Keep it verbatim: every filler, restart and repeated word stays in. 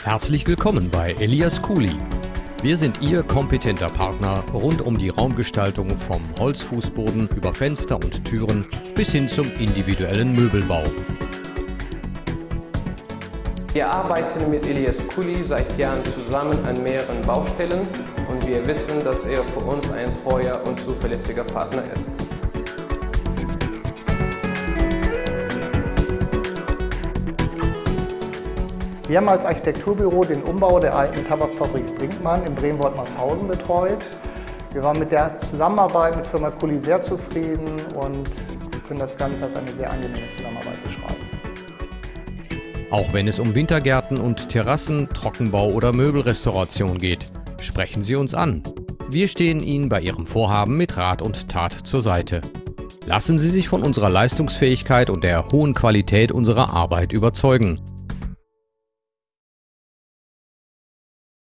Herzlich willkommen bei Elias Cooley. Wir sind Ihr kompetenter Partner rund um die Raumgestaltung vom Holzfußboden über Fenster und Türen bis hin zum individuellen Möbelbau. Wir arbeiten mit Elias Cooley seit Jahren zusammen an mehreren Baustellen und wir wissen, dass er für uns ein treuer und zuverlässiger Partner ist. Wir haben als Architekturbüro den Umbau der alten Tabakfabrik Brinkmann in Bremen-Wortmarshausen betreut. Wir waren mit der Zusammenarbeit mit Firma Cooley sehr zufrieden und können das Ganze als eine sehr angenehme Zusammenarbeit beschreiben. Auch wenn es um Wintergärten und Terrassen, Trockenbau oder Möbelrestauration geht, sprechen Sie uns an. Wir stehen Ihnen bei Ihrem Vorhaben mit Rat und Tat zur Seite. Lassen Sie sich von unserer Leistungsfähigkeit und der hohen Qualität unserer Arbeit überzeugen.